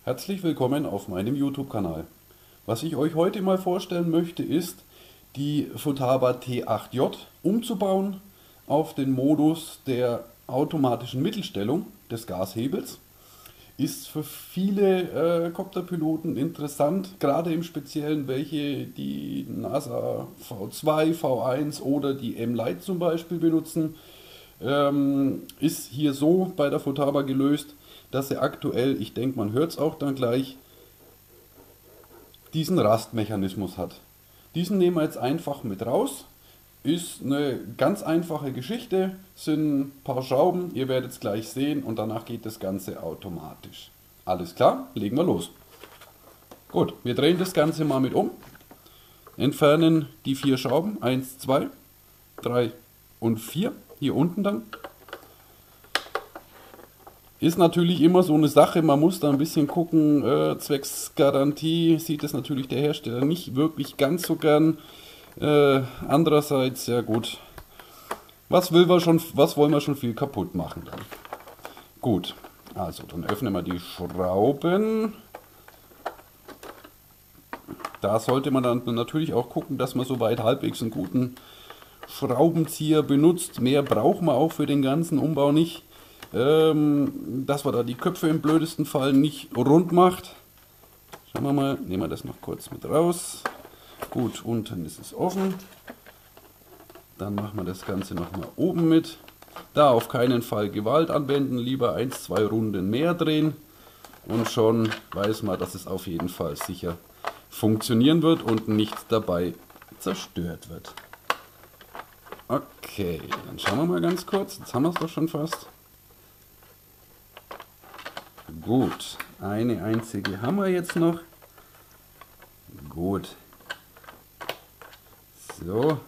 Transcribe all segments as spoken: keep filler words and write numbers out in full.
Herzlich willkommen auf meinem YouTube-Kanal. Was ich euch heute mal vorstellen möchte, ist die Futaba T acht J umzubauen auf den Modus der automatischen Mittelstellung des Gashebels. Ist für viele äh, Copterpiloten interessant, gerade im Speziellen welche die NASA V zwei, V eins oder die M-Lite zum Beispiel benutzen. Ähm, ist hier so bei der Futaba gelöst, dass er aktuell, ich denke man hört es auch dann gleich, diesen Rastmechanismus hat. Diesen nehmen wir jetzt einfach mit raus. Ist eine ganz einfache Geschichte, sind ein paar Schrauben, ihr werdet es gleich sehen und danach geht das Ganze automatisch. Alles klar, legen wir los. Gut, wir drehen das Ganze mal mit um, entfernen die vier Schrauben, eins, zwei, drei und vier, hier unten dann. Ist natürlich immer so eine Sache, man muss da ein bisschen gucken, äh, zwecks Garantie sieht es natürlich der Hersteller nicht wirklich ganz so gern. Äh, andererseits, ja gut, was, will wir schon, was wollen wir schon viel kaputt machen dann? Gut, also dann öffnen wir die Schrauben. Da sollte man dann natürlich auch gucken, dass man soweit halbwegs einen guten Schraubenzieher benutzt. Mehr braucht man auch für den ganzen Umbau nicht. Ähm, dass man da die Köpfe im blödesten Fall nicht rund macht. Schauen wir mal, nehmen wir das noch kurz mit raus. Gut, unten ist es offen. Dann machen wir das Ganze nochmal oben mit. Da auf keinen Fall Gewalt anwenden, lieber ein, zwei Runden mehr drehen. Und schon weiß man, dass es auf jeden Fall sicher funktionieren wird und nichts dabei zerstört wird. Okay, dann schauen wir mal ganz kurz. Jetzt haben wir es doch schon fast. Gut, eine einzige haben wir jetzt noch. Gut. So.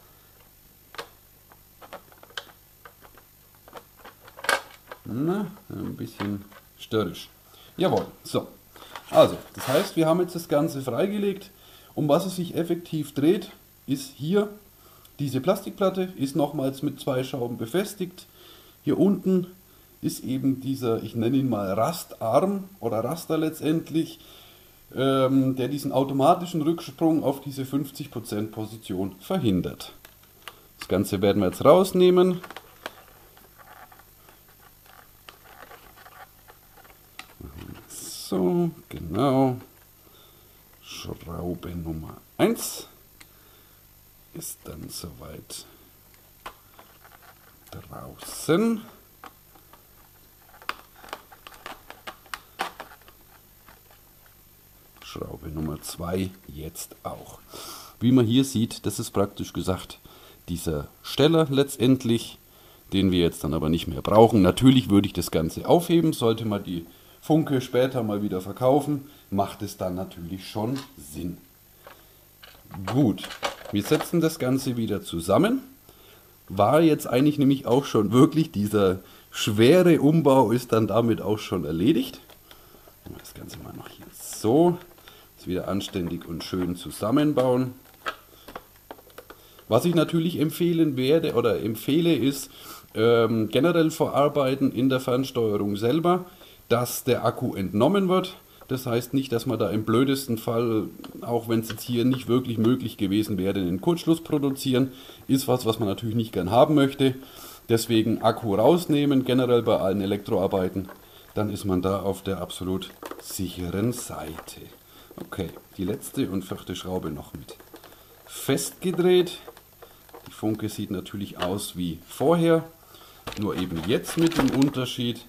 Na, ein bisschen störrisch. Jawohl, so. Also, das heißt, wir haben jetzt das Ganze freigelegt. Um was es sich effektiv dreht, ist hier diese Plastikplatte, ist nochmals mit zwei Schrauben befestigt. Hier unten ist eben dieser, ich nenne ihn mal Rastarm oder Raster letztendlich, ähm, der diesen automatischen Rücksprung auf diese fünfzig Prozent Position verhindert. Das Ganze werden wir jetzt rausnehmen. So, genau. Schraube Nummer eins ist dann soweit draußen. Schraube Nummer zwei jetzt auch. Wie man hier sieht, das ist praktisch gesagt dieser Steller letztendlich, den wir jetzt dann aber nicht mehr brauchen. Natürlich würde ich das Ganze aufheben, sollte man die Funke später mal wieder verkaufen, macht es dann natürlich schon Sinn. Gut, wir setzen das Ganze wieder zusammen. War jetzt eigentlich nämlich auch schon wirklich, dieser schwere Umbau ist dann damit auch schon erledigt. Das Ganze mal noch hier so. Wieder anständig und schön zusammenbauen. Was ich natürlich empfehlen werde oder empfehle ist ähm, generell verarbeiten in der Fernsteuerung selber, dass der Akku entnommen wird. Das heißt nicht, dass man da im blödesten Fall, auch wenn es jetzt hier nicht wirklich möglich gewesen wäre, einen Kurzschluss produzieren, ist was, was man natürlich nicht gern haben möchte. Deswegen Akku rausnehmen, generell bei allen Elektroarbeiten, dann ist man da auf der absolut sicheren Seite. Okay, die letzte und vierte Schraube noch mit festgedreht. Die Funke sieht natürlich aus wie vorher, nur eben jetzt mit dem Unterschied,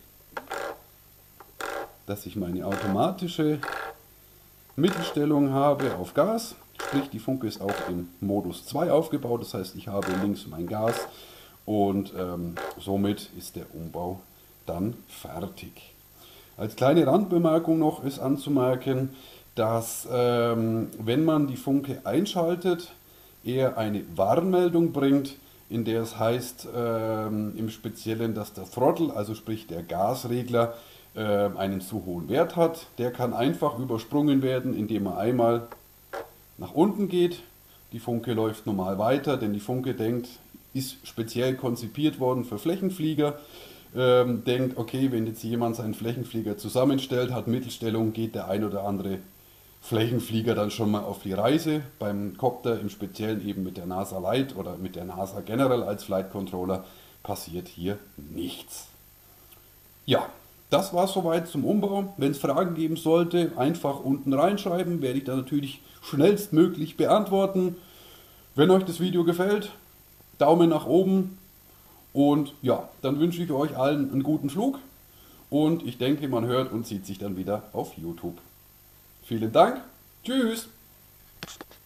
dass ich meine automatische Mittelstellung habe auf Gas. Sprich, die Funke ist auch im Modus zwei aufgebaut, das heißt, ich habe links mein Gas und ähm, somit ist der Umbau dann fertig. Als kleine Randbemerkung noch ist anzumerken, dass ähm, wenn man die Funke einschaltet, er eine Warnmeldung bringt, in der es heißt ähm, im Speziellen, dass der Throttle, also sprich der Gasregler, äh, einen zu hohen Wert hat. Der kann einfach übersprungen werden, indem er einmal nach unten geht. Die Funke läuft normal weiter, denn die Funke denkt, ist speziell konzipiert worden für Flächenflieger. ähm, denkt, okay, wenn jetzt jemand seinen Flächenflieger zusammenstellt, hat Mittelstellung, geht der ein oder andere Flächenflieger dann schon mal auf die Reise. Beim Copter im Speziellen eben mit der NASA Lite oder mit der NASA generell als Flight Controller passiert hier nichts. Ja, das war soweit zum Umbau. Wenn es Fragen geben sollte, einfach unten reinschreiben, werde ich dann natürlich schnellstmöglich beantworten. Wenn euch das Video gefällt, Daumen nach oben und ja, dann wünsche ich euch allen einen guten Flug und ich denke, man hört und sieht sich dann wieder auf YouTube. Vielen Dank, tschüss!